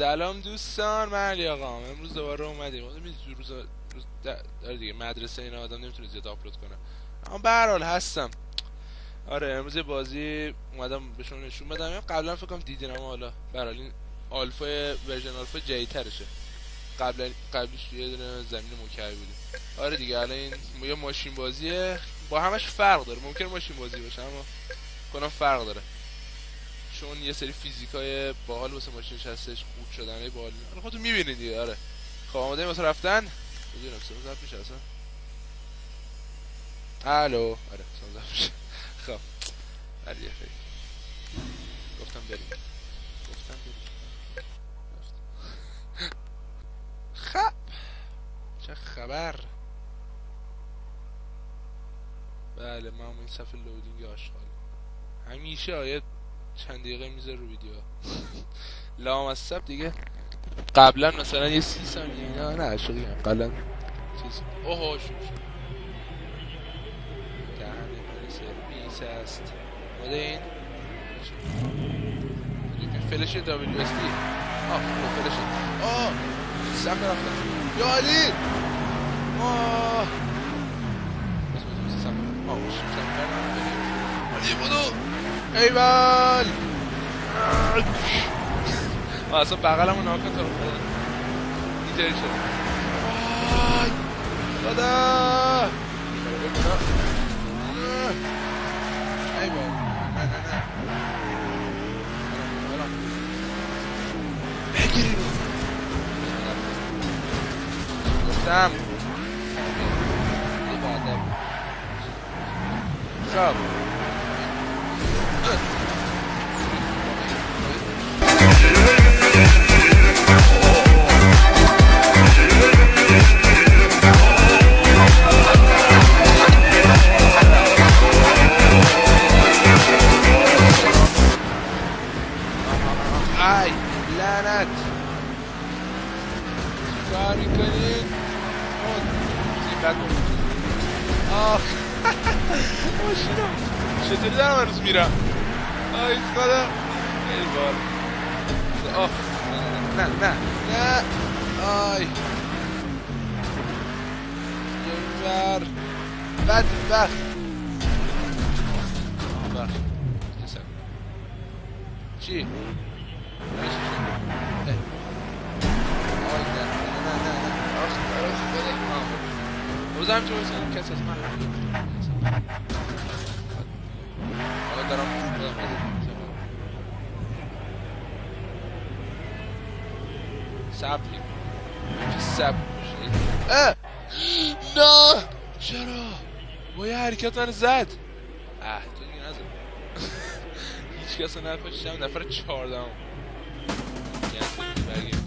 سلام دوستان، من علی آقام. امروز دوباره اومدیم. روز داره دیگه، مدرسه اینا آدم نمیتونه زیاد آپلود کنه، اما به هر حال هستم. آره امروز بازی اومدم بهشون نشون بدم. قبلا فکر کنم دیدین، اما حالا به هر حال این آلفا ورژن آلفا جدیدترشه. قبلش یه دونه زمین مکعبی بود. آره دیگه الان این یه ماشین بازیه، با همش فرق داره. ممکنه ماشین بازی باشه اما کنم فرق داره، چون یه سری فیزیکای باحال واسه ماشینش هستش، خورد شدنای باحال. حالا خودتون میبینید دیگه. آره خب آماده واسه رفتن؟ میدونم سلام زد میشه اصلا. الو آره سلام زد میشه. خب علیه خیلی گفتم بریم. خب چه خبر؟ بله من این صفحه لودینگ آشغال همیشه آیه چند دقیقه میذاره رو ویدیو. لامصب دیگه. قبلا مثلا یه 30 ثانیه نه عشقی قبلا چیز اوه شو دهنه من سرویس است. مده این فلش دبلیو اس دی. فلش سم رفتن یا علی. علی بودو ایوال. اصلا بغلمو ناکن تا رو خدا اینجایی شد. خدا ایوال. نه بگیری رو گفتم یه بعدم. خب ای لعنت چیکار میکنین؟ زیبت ماشینم چطوری دارم هنوز میرم؟ آی خدا ای بار. نه آی یه بر بدبخت. چی؟ روزم چه بسید کسی از من حالا دارم سبلی چه سب نه چرا با یه حرکت من زد. تو دیگه نزد. هیچ کس رو نپشتم. نفر 14 برگیم